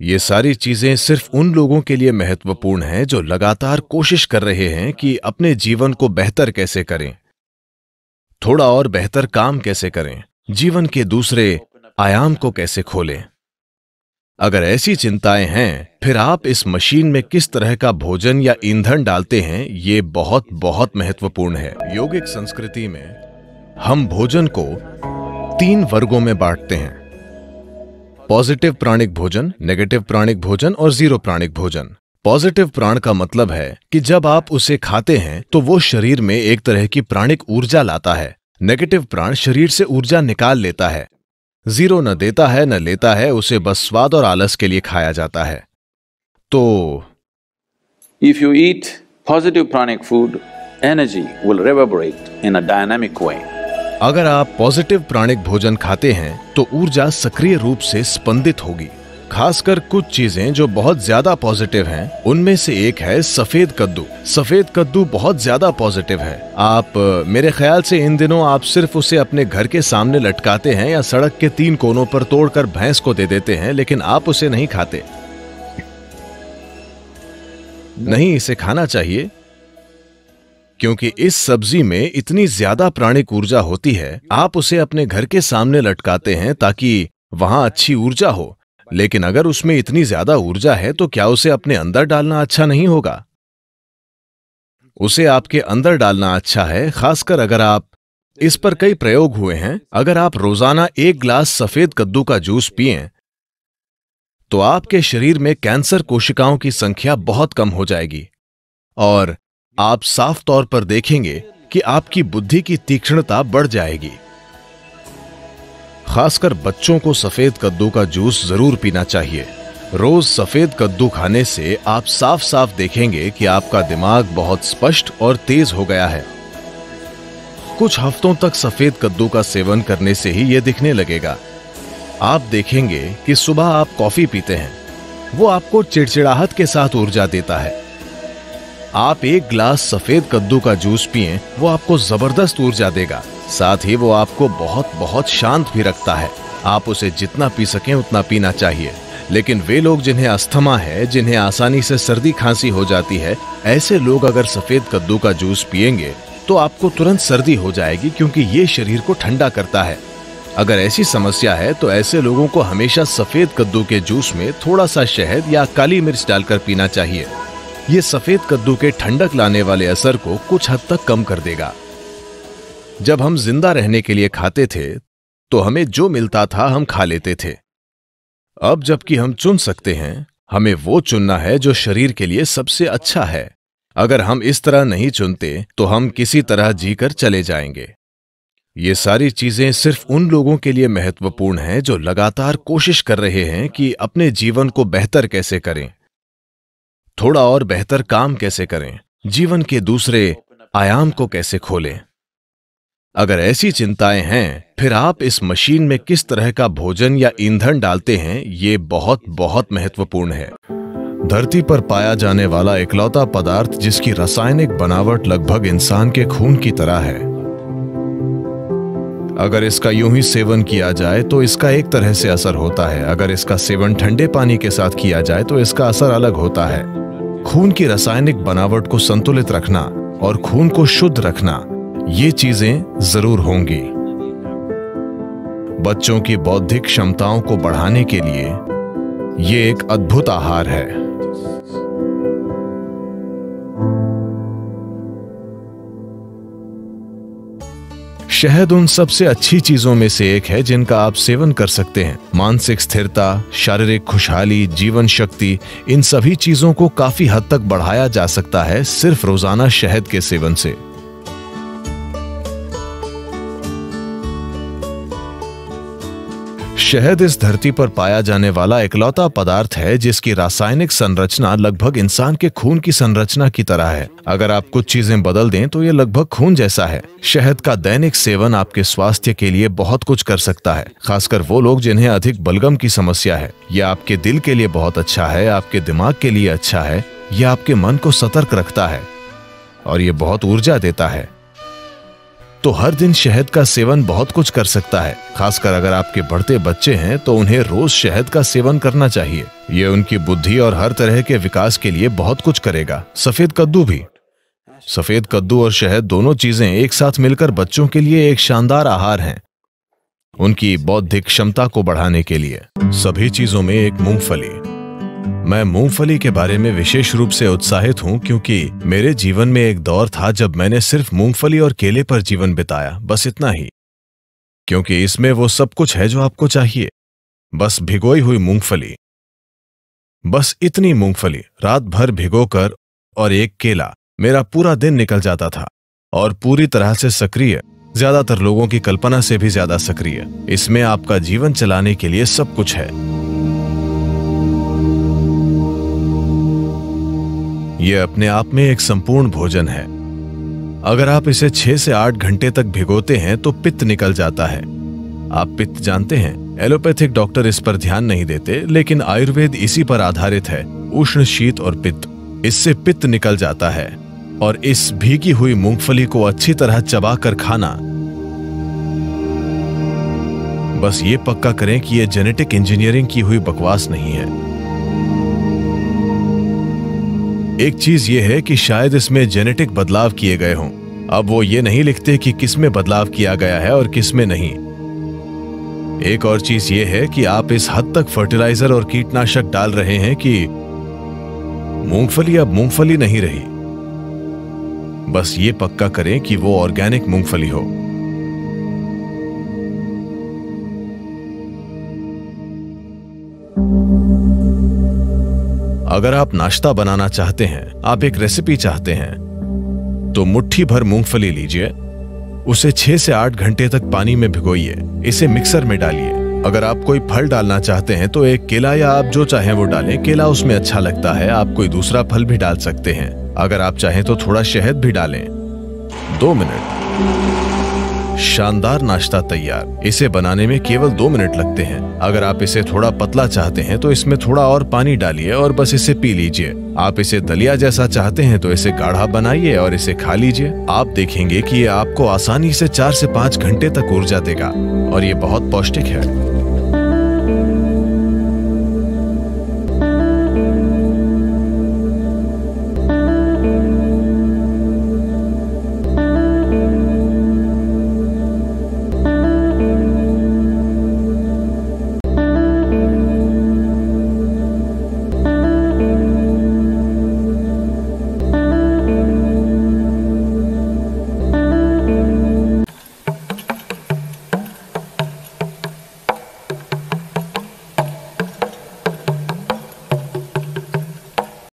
ये सारी चीजें सिर्फ उन लोगों के लिए महत्वपूर्ण हैं जो लगातार कोशिश कर रहे हैं कि अपने जीवन को बेहतर कैसे करें, थोड़ा और बेहतर काम कैसे करें, जीवन के दूसरे आयाम को कैसे खोलें। अगर ऐसी चिंताएं हैं, फिर आप इस मशीन में किस तरह का भोजन या ईंधन डालते हैं, ये बहुत बहुत महत्वपूर्ण है। योगिक संस्कृति में हम भोजन को 3 वर्गों में बांटते हैं: पॉजिटिव प्राणिक भोजन, नेगेटिव प्राणिक भोजन और जीरो प्राणिक भोजन। पॉजिटिव प्राण का मतलब है कि जब आप उसे खाते हैं तो वो शरीर में एक तरह की प्राणिक ऊर्जा लाता है। नेगेटिव प्राण शरीर से ऊर्जा निकाल लेता है। जीरो न देता है न लेता है, उसे बस स्वाद और आलस के लिए खाया जाता है। तो If you eat positive pranic food, energy will reverberate in a dynamic way. अगर आप पॉजिटिव प्राणिक भोजन खाते हैं तो ऊर्जा सक्रिय रूप से स्पंदित होगी। खासकर कुछ चीजें जो बहुत ज्यादा पॉजिटिव हैं, उनमें से एक है सफेद कद्दू। सफेद कद्दू बहुत ज्यादा पॉजिटिव है। आप मेरे ख्याल से इन दिनों आप सिर्फ उसे अपने घर के सामने लटकाते हैं या सड़क के 3 कोनों पर तोड़कर भैंस को दे देते हैं, लेकिन आप उसे नहीं खाते। नहीं, इसे खाना चाहिए क्योंकि इस सब्जी में इतनी ज्यादा प्राणिक ऊर्जा होती है। आप उसे अपने घर के सामने लटकाते हैं ताकि वहां अच्छी ऊर्जा हो, लेकिन अगर उसमें इतनी ज्यादा ऊर्जा है तो क्या उसे अपने अंदर डालना अच्छा नहीं होगा? उसे आपके अंदर डालना अच्छा है, खासकर अगर आप इस पर कई प्रयोग हुए हैं। अगर आप रोजाना 1 गिलास सफेद कद्दू का जूस पिएं तो आपके शरीर में कैंसर कोशिकाओं की संख्या बहुत कम हो जाएगी और आप साफ तौर पर देखेंगे कि आपकी बुद्धि की तीक्ष्णता बढ़ जाएगी। खासकर बच्चों को सफेद कद्दू का जूस जरूर पीना चाहिए। रोज सफेद कद्दू खाने से आप साफ साफ देखेंगे कि आपका दिमाग बहुत स्पष्ट और तेज हो गया है। कुछ हफ्तों तक सफेद कद्दू का सेवन करने से ही यह दिखने लगेगा। आप देखेंगे कि सुबह आप कॉफी पीते हैं, वो आपको चिड़चिड़ाहट के साथ ऊर्जा देता है। आप 1 गिलास सफेद कद्दू का जूस पिएं, वो आपको जबरदस्त ऊर्जा देगा। साथ ही वो आपको बहुत बहुत शांत भी रखता है। आप उसे जितना पी सकें उतना पीना चाहिए। लेकिन वे लोग जिन्हें अस्थमा है, जिन्हें आसानी से सर्दी खांसी हो जाती है, ऐसे लोग अगर सफेद कद्दू का जूस पिएंगे तो आपको तुरंत सर्दी हो जाएगी, क्योंकि ये शरीर को ठंडा करता है। अगर ऐसी समस्या है तो ऐसे लोगों को हमेशा सफेद कद्दू के जूस में थोड़ा सा शहद या काली मिर्च डालकर पीना चाहिए। ये सफेद कद्दू के ठंडक लाने वाले असर को कुछ हद तक कम कर देगा। जब हम जिंदा रहने के लिए खाते थे तो हमें जो मिलता था हम खा लेते थे। अब जबकि हम चुन सकते हैं, हमें वो चुनना है जो शरीर के लिए सबसे अच्छा है। अगर हम इस तरह नहीं चुनते तो हम किसी तरह जीकर चले जाएंगे। ये सारी चीजें सिर्फ उन लोगों के लिए महत्वपूर्ण हैं जो लगातार कोशिश कर रहे हैं कि अपने जीवन को बेहतर कैसे करें, थोड़ा और बेहतर काम कैसे करें, जीवन के दूसरे आयाम को कैसे खोलें। अगर ऐसी चिंताएं हैं, फिर आप इस मशीन में किस तरह का भोजन या ईंधन डालते हैं, ये बहुत बहुत महत्वपूर्ण है। धरती पर पाया जाने वाला इकलौता पदार्थ जिसकी रासायनिक बनावट लगभग इंसान के खून की तरह है। अगर इसका यूं ही सेवन किया जाए तो इसका एक तरह से असर होता है। अगर इसका सेवन ठंडे पानी के साथ किया जाए तो इसका असर अलग होता है। खून की रासायनिक बनावट को संतुलित रखना और खून को शुद्ध रखना, ये चीजें जरूर होंगी। बच्चों की बौद्धिक क्षमताओं को बढ़ाने के लिए ये एक अद्भुत आहार है। शहद उन सबसे अच्छी चीजों में से एक है जिनका आप सेवन कर सकते हैं। मानसिक स्थिरता, शारीरिक खुशहाली, जीवन शक्ति, इन सभी चीजों को काफी हद तक बढ़ाया जा सकता है सिर्फ रोजाना शहद के सेवन से। शहद इस धरती पर पाया जाने वाला इकलौता पदार्थ है जिसकी रासायनिक संरचना लगभग इंसान के खून की संरचना की तरह है। अगर आप कुछ चीजें बदल दें तो ये लगभग खून जैसा है। शहद का दैनिक सेवन आपके स्वास्थ्य के लिए बहुत कुछ कर सकता है, खासकर वो लोग जिन्हें अधिक बलगम की समस्या है। यह आपके दिल के लिए बहुत अच्छा है, आपके दिमाग के लिए अच्छा है, यह आपके मन को सतर्क रखता है और ये बहुत ऊर्जा देता है। तो हर दिन शहद का सेवन बहुत कुछ कर सकता है। खासकर अगर आपके बढ़ते बच्चे हैं तो उन्हें रोज शहद का सेवन करना चाहिए। ये उनकी बुद्धि और हर तरह के विकास के लिए बहुत कुछ करेगा। सफेद कद्दू भी। सफेद कद्दू और शहद दोनों चीजें एक साथ मिलकर बच्चों के लिए एक शानदार आहार हैं, उनकी बौद्धिक क्षमता को बढ़ाने के लिए। सभी चीजों में एक मूंगफली। मैं मूंगफली के बारे में विशेष रूप से उत्साहित हूं क्योंकि मेरे जीवन में एक दौर था जब मैंने सिर्फ मूंगफली और केले पर जीवन बिताया, बस इतना ही। क्योंकि इसमें वो सब कुछ है जो आपको चाहिए। बस भिगोई हुई मूंगफली, बस इतनी मूंगफली रात भर भिगोकर और एक केला, मेरा पूरा दिन निकल जाता था। और पूरी तरह से सक्रिय, ज्यादातर लोगों की कल्पना से भी ज्यादा सक्रिय। इसमें आपका जीवन चलाने के लिए सब कुछ है। यह अपने आप में एक संपूर्ण भोजन है। अगर आप इसे 6 से 8 घंटे तक भिगोते हैं तो पित्त निकल जाता है। आप पित्त जानते हैं, एलोपैथिक डॉक्टर इस पर ध्यान नहीं देते, लेकिन आयुर्वेद इसी पर आधारित है। उष्ण, शीत और पित्त, इससे पित्त निकल जाता है। और इस भीगी हुई मूंगफली को अच्छी तरह चबा कर खाना। बस ये पक्का करें कि यह जेनेटिक इंजीनियरिंग की हुई बकवास नहीं है। एक चीज यह है कि शायद इसमें जेनेटिक बदलाव किए गए हों। अब वो ये नहीं लिखते कि किसमें बदलाव किया गया है और किसमें नहीं। एक और चीज यह है कि आप इस हद तक फर्टिलाइजर और कीटनाशक डाल रहे हैं कि मूंगफली अब मूंगफली नहीं रही। बस ये पक्का करें कि वो ऑर्गेनिक मूंगफली हो। अगर आप नाश्ता बनाना चाहते हैं, आप एक रेसिपी चाहते हैं, तो मुट्ठी भर मूंगफली लीजिए, उसे 6 से 8 घंटे तक पानी में भिगोइए, इसे मिक्सर में डालिए। अगर आप कोई फल डालना चाहते हैं तो एक केला या आप जो चाहें वो डालें। केला उसमें अच्छा लगता है, आप कोई दूसरा फल भी डाल सकते हैं। अगर आप चाहें तो थोड़ा शहद भी डालें। 2 मिनट, शानदार नाश्ता तैयार। इसे बनाने में केवल 2 मिनट लगते हैं। अगर आप इसे थोड़ा पतला चाहते हैं तो इसमें थोड़ा और पानी डालिए और बस इसे पी लीजिए। आप इसे दलिया जैसा चाहते हैं तो इसे गाढ़ा बनाइए और इसे खा लीजिए। आप देखेंगे कि ये आपको आसानी से 4 से 5 घंटे तक ऊर्जा देगा और ये बहुत पौष्टिक है।